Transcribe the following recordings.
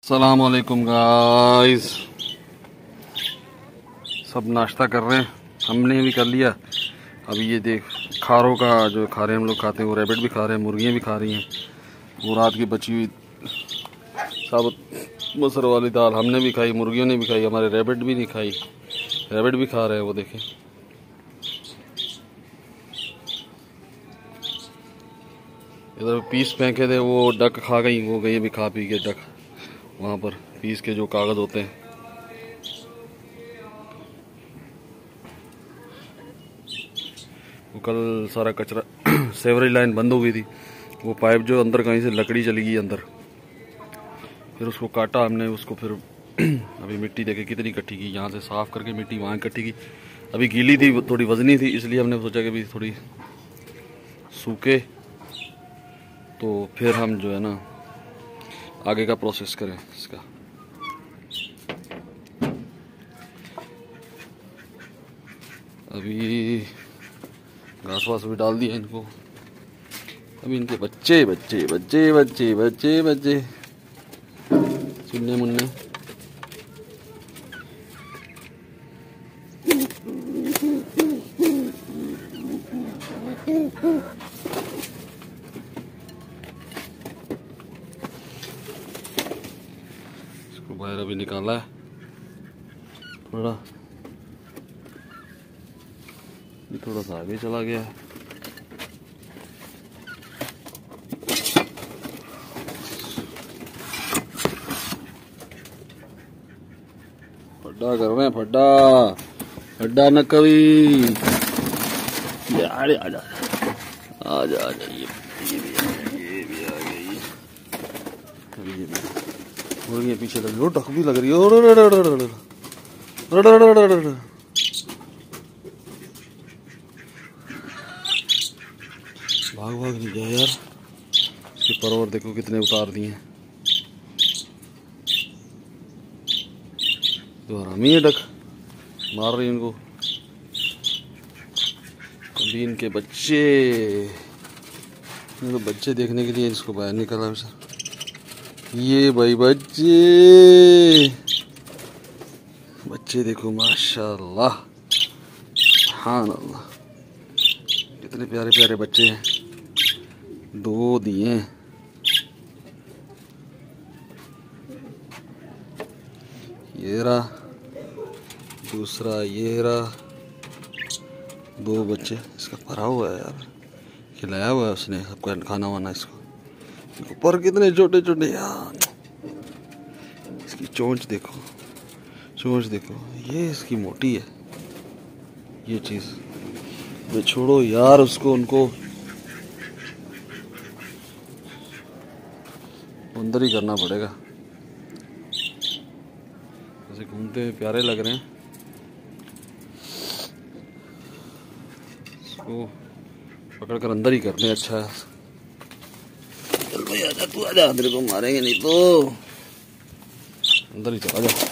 अस्सलाम वालेकुम गाइस। सब नाश्ता कर रहे हैं, हमने भी कर लिया। अभी ये देख खारों का जो खा रहे हैं हम लोग खाते हैं, वो रैबिट भी खा रहे हैं, मुर्गियाँ भी खा रही हैं। वो रात की बची हुई साबुत मसर वाली दाल हमने भी खाई, मुर्गियों ने भी खाई, हमारे रैबिट भी नहीं खाई। रैबिट भी खा रहे हैं, वो देखें। इधर पीस फेंके थे, वो डक खा गई, वो गई अभी खा पी के डक वहाँ पर पीस के जो कागज़ होते हैं। वो कल सारा कचरा सेवरेज लाइन बंद हो गई थी, वो पाइप जो अंदर कहीं से लकड़ी चली गई अंदर, फिर उसको काटा हमने, उसको फिर अभी मिट्टी देखे कितनी इकट्ठी की, यहाँ से साफ़ करके मिट्टी वहाँ इकट्ठी की। अभी गीली थी, थोड़ी वजनी थी, इसलिए हमने सोचा कि अभी थोड़ी सूखे तो फिर हम जो है ना आगे का प्रोसेस करें इसका। अभी घास वास भी डाल दिया इनको। अभी इनके बच्चे बच्चे बच्चे बच्चे बच्चे बच्चे चुन्ने मुन्ने। इसको बाहर अभी निकाला है थोड़ा सा आगे चला गया है। फड्डा कर रहे हैं, फड्डा फड्डा न कभी। यार आजा आजा आजा, ये भी आ गई। अभी ये भी मुर्गी पीछे लग रही हो, टक भी लग रही है। भाग भाग नहीं गया यार, इसके परवर देखो कितने उतार दिए हैं। तो हरामी है, डक मार रही इनको। अभी इनके बच्चे, इनको बच्चे देखने के लिए इसको बाहर निकाला सर। ये भाई बच्चे बच्चे देखो, माशाल्लाह सुभान अल्लाह, कितने प्यारे प्यारे बच्चे हैं। 2 दिए हैं। ये रहा दूसरा, ये रहा 2 बच्चे। इसका भरा हुआ है यार, खिलाया हुआ है उसने सबका खाना वाना इसको। पर कितने छोटे छोटे यार। इसकी चोंच देखो, चोंच देखो, ये इसकी मोटी है ये चीज़। वे छोड़ो यार उसको, उनको अंदर ही करना पड़ेगा। ऐसे घूमते हुए प्यारे लग रहे हैं। इसको पकड़ कर अंदर ही करते हैं। अच्छा है, चल भाई आजा, तू आजा, तेरे को मारेंगे नहीं तो अंदर ही चला जा।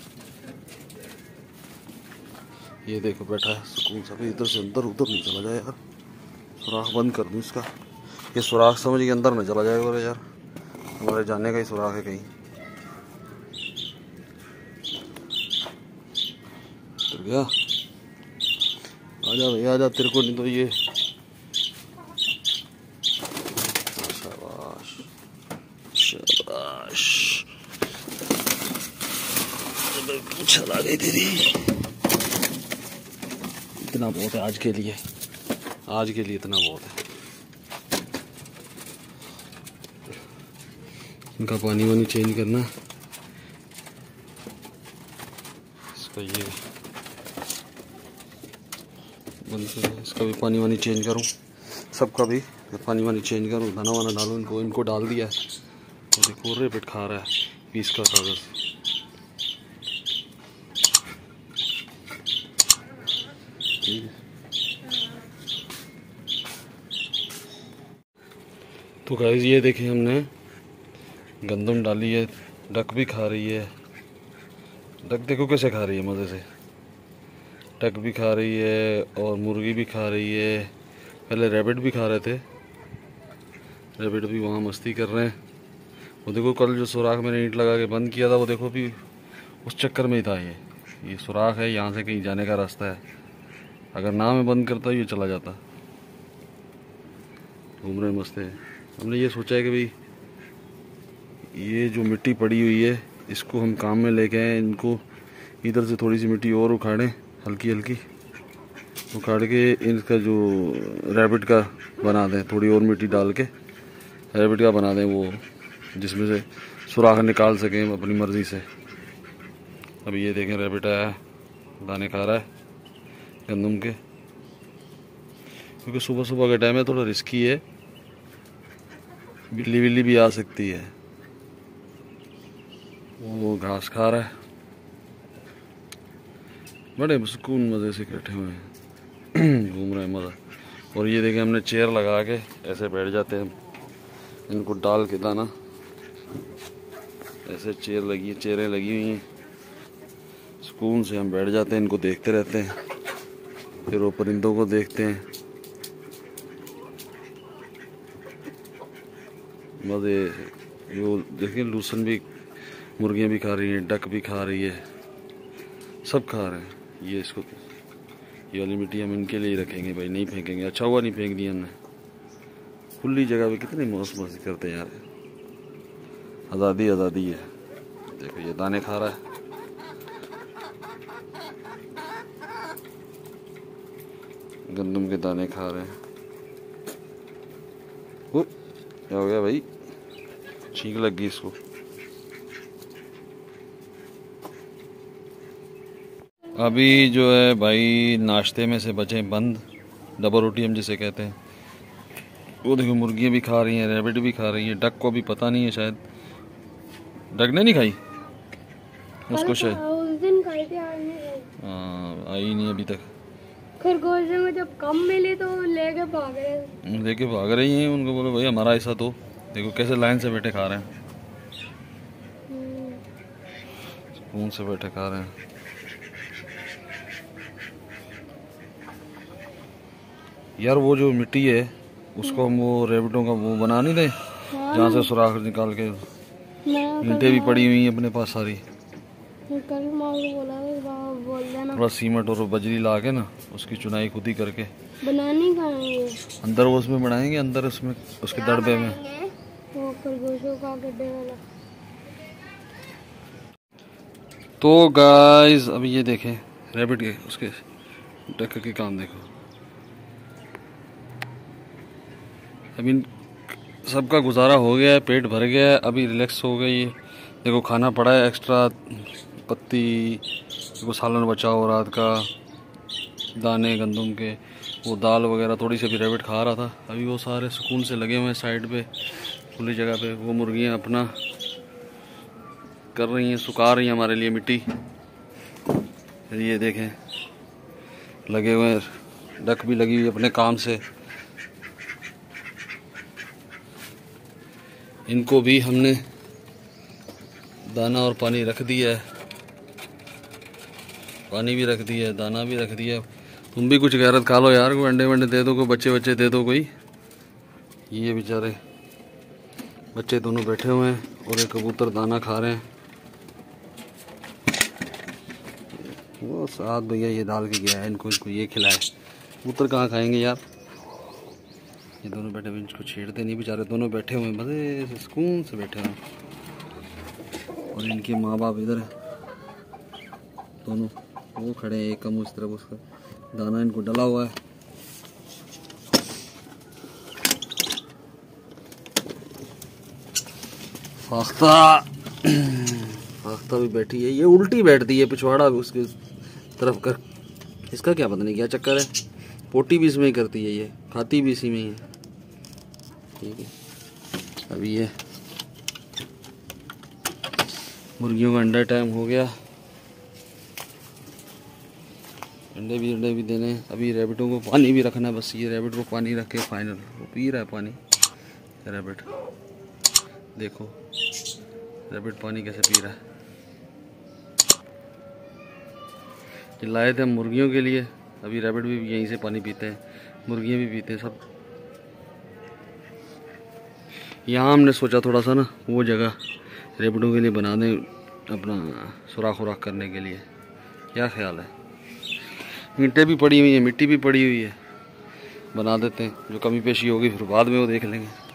ये देखो बैठा है सुकून से, इधर से अंदर उधर नहीं चला जाए यार। सुराख बंद कर दूं इसका, ये सुराख समझ के अंदर न चला जाएगा यार, हमारे जाने का ही सुराख है कहीं। चल गया, आजा भाई आजा, तेरे को नहीं तो ये। शाबाश शाबाश, चला गई तेरी। इतना बहुत है आज के लिए, आज के लिए इतना बहुत है। इनका पानी वानी चेंज करना। इसका ये बंद करो, इसका भी पानी वानी चेंज करूँ, सबका भी पानी वानी चेंज करूँ, दाना वाना डालूँ इनको। इनको डाल दिया है, तो देखो रेबिट खा रहा है पीस का कागज़। ठीक है, तो गाइस ये देखें हमने गंदम डाली है, डक भी खा रही है। डक देखो कैसे खा रही है मज़े से, डक भी खा रही है और मुर्गी भी खा रही है। पहले रैबिट भी खा रहे थे, रैबिट भी वहाँ मस्ती कर रहे हैं। वो देखो कल जो सुराख मैंने ईंट लगा के बंद किया था, वो देखो अभी उस चक्कर में ही था। ये सुराख है, यहाँ से कहीं जाने का रास्ता है। अगर ना मैं बंद करता ये चला जाता। घूम रहे मस्त है। हमने ये सोचा है कि भाई ये जो मिट्टी पड़ी हुई है इसको हम काम में लेके आए। इनको इधर से थोड़ी सी मिट्टी और उखाड़ें, हल्की हल्की उखाड़ के इनका जो रैबिट का बना दें, थोड़ी और मिट्टी डाल के रैबिट का बना दें, वो जिसमें से सुराख निकाल सकें अपनी मर्ज़ी से। अभी ये देखें रैबिट आया है, दाने खा रहा है गंदम के, क्योंकि सुबह सुबह का टाइम है, थोड़ा रिस्की है, बिल्ली बिल्ली भी आ सकती है। वो घास खा रहा है, बड़े सुकून मज़े से बैठे हुए हैं घूम रहे हैं मज़ा। और ये देखें हमने चेयर लगा के ऐसे बैठ जाते हैं, इनको डाल के दाना, ऐसे चेयरें लगी हुई हैं, सुकून से हम बैठ जाते हैं, इनको देखते रहते हैं, फिर वो परिंदों को देखते हैं, मज़े। जो देखें लूसन भी, मुर्गियाँ भी खा रही हैं, डक भी खा रही है, सब खा रहे हैं। ये इसको, ये वाली मिट्टी हम इनके लिए ही रखेंगे भाई, नहीं फेंकेंगे। अच्छा हुआ नहीं फेंक दिया हमने, खुली जगह पे कितनी मौज मस्ती करते हैं यार। आज़ादी आज़ादी है। देखो ये दाने खा रहा है, गंदम के दाने खा रहे हैं। क्या हो गया भाई, छींक लग गई इसको। अभी जो है भाई नाश्ते में से बचे बंद डबल रोटी हम जिसे कहते हैं, वो देखो मुर्गियाँ भी खा रही हैं, रैबिट भी खा रही है, डक को भी पता नहीं है, शायद डक ने नहीं खाई उसको, शायद उस दिन खाई थी, आई नहीं अभी तक। खरगोश में जब कम मिले तो लेके भाग रही हैं। उनको बोलो भाई हमारा ऐसा तो देखो कैसे लाइन से बैठे खा रहे हैं, सुकून से बैठे खा रहे हैं। यार वो जो मिट्टी है उसको हम वो रैबिटों का वो बना नहीं दें, जहाँ से सुराख निकाल के, ईंटें भी पड़ी हुई हैं अपने पास सारी, थोड़ा सीमेंट और बजरी ला के ना उसकी चुनाई खुद ही करके बनानी खाएंगे, अंदर वो उसमें बनाएंगे, अंदर उसमें उसके दड़बे में वो खरगोशों का गड्ढे वाला। तो गाइस अभी ये देखें रैबिट के उसके डक के काम देखो। अभी सबका गुजारा हो गया है, पेट भर गया है, अभी रिलैक्स हो गई है। देखो खाना पड़ा है एक्स्ट्रा, पत्ती, देखो सालन बचा हो रात का, दाने गंदम के, वो दाल वगैरह थोड़ी सी अभी रैबिट खा रहा था। अभी वो सारे सुकून से लगे हुए हैं साइड पे खुली जगह पे। वो मुर्गियाँ अपना कर रही हैं, सुखा रही हैं हमारे लिए मिट्टी। ये देखें लगे हुए हैं, डक भी लगी हुई अपने काम से। इनको भी हमने दाना और पानी रख दिया है, पानी भी रख दिया है, दाना भी रख दिया है। तुम भी कुछ गैरत खा लो यार, कोई अंडे वंडे दे दो, कोई बच्चे दे दो कोई। ये बेचारे बच्चे दोनों बैठे हुए हैं और एक कबूतर दाना खा रहे हैं। वो साथ भैया ये डाल के गया है इनको ये खिलाए। कबूतर कहाँ खाएंगे यार, ये दोनों बैठे हुए, इनको छेड़ते नहीं, बेचारे दोनों बैठे हुए हैं मज़े से, सुकून से बैठे हैं। और इनके माँ बाप इधर है, दोनों वो खड़े हैं, एक कम उस तरफ, उसका दाना इनको डला हुआ है। फाख्ता भी बैठी है, ये उल्टी बैठती है, पिछवाड़ा भी उसके तरफ कर। इसका क्या पता नहीं क्या चक्कर है, पोटी भी इसमें ही करती है, ये खाती भी इसी में ही है। ठीक है, अभी ये मुर्गियों का अंडा टाइम हो गया, अंडे भी देने। अभी रैबिटों को पानी भी रखना है, बस ये रैबिट को पानी रखे फाइनल। वो पी रहा है पानी रैबिट, देखो रैबिट पानी कैसे पी रहा है। ये लाए थे हम मुर्गियों के लिए, अभी रैबिट भी यहीं से पानी पीते हैं, मुर्गियाँ भी पीते हैं सब। यहाँ हमने सोचा थोड़ा सा ना वो जगह रेबड़ों के लिए बना दें, अपना सुराख उराख करने के लिए। क्या ख्याल है? ईंटें भी पड़ी हुई हैं, मिट्टी भी पड़ी हुई है, बना देते हैं। जो कमी पेशी होगी फिर बाद में वो देख लेंगे।